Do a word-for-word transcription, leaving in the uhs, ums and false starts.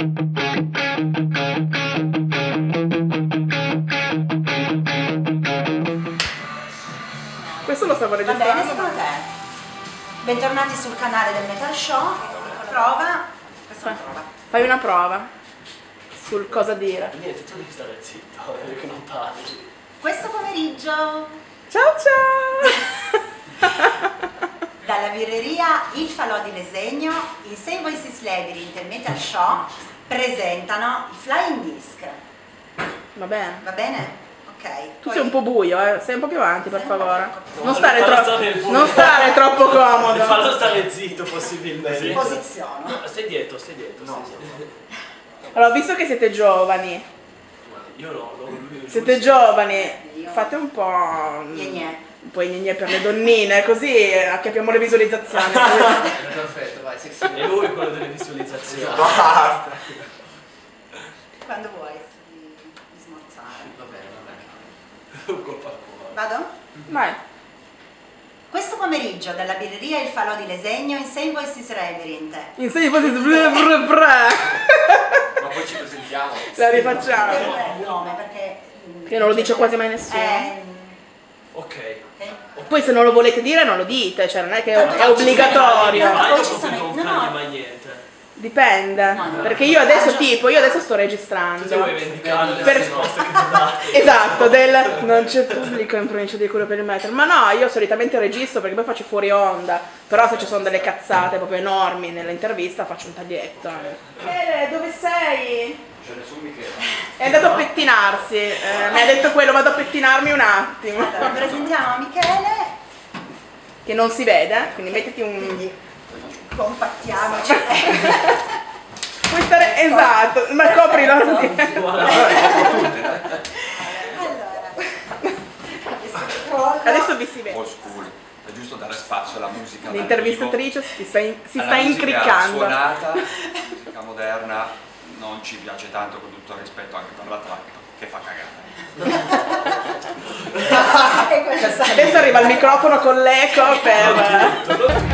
Questo lo stavo registrando. Va bene secondo te? Bentornati sul canale del Metal Show. Prova. Questa è una prova. Fai una prova sul cosa dire. Niente, tu devi stare zitto, perché non parli. Questo pomeriggio Ciao ciao! dalla birreria Il Falò di Lesegno, i sei Voices Labyrinth e Metal Show presentano i Flying Disc. Va bene. Va bene? Ok. Tu sei un po' buio, eh? Stai un po' più avanti, per favore. No, Non stare, fallo tro stare non stare troppo comodo. Fallo stare zitto possibilmente. Posiziono. No, stai dietro, stai dietro. No. Stai dietro. Allora, visto che siete giovani, Io no, no, lui, siete giovani, fate un po'... Gne-gne. un po' gne per le donnine, così acchiappiamo le visualizzazioni. Perfetto, vai, sì, sì. E lui è quello delle visualizzazioni. Basta. Quando vuoi di, di smorzare. Va bene, va bene. Colpa al cuore. Vado? Vai. Questo pomeriggio dalla birreria Il Falò di Lesegno in sei Voices Labyrinth. Insegni poi bra bra bra. Ma poi ci presentiamo. La rifacciamo. Per il nome perché... Che non lo dice quasi mai nessuno. Eh, Ok. ok. Poi se non lo volete dire non lo dite, cioè non è che Tanto è non ci obbligatorio. sono- Ma poi io ci non sono- non no, no. cambia mai niente. Dipende. No, no. Perché io adesso Ah, tipo, io adesso sto Tu ti registrando. vuoi vendicare le Per- risposte che ti date. Esatto, del non c'è pubblico in provincia di Curio per il metro. Ma no, io solitamente registro perché poi faccio fuori onda. Però se ci sono delle cazzate proprio enormi nell'intervista faccio un taglietto. Michele, dove sei? Ce ne su Michele. È andato a pettinarsi. Eh, mi ha detto quello, vado a pettinarmi un attimo. Allora, presentiamo Michele, Che non si vede, quindi mettiti un... quindi compattiamoci. Puoi stare... Esatto, ma coprilo. Allora, adesso crollo. Adesso vi si vede. Old school. È giusto dare spazio alla musica. dal L'intervistatrice si sta, in- si vivo. sta Alla musica incriccando. suonata, musica moderna, non ci piace tanto, con tutto il rispetto anche per la trap, che fa cagare. E questo sa- Adesso arriva il microfono con l'eco per... Tutto,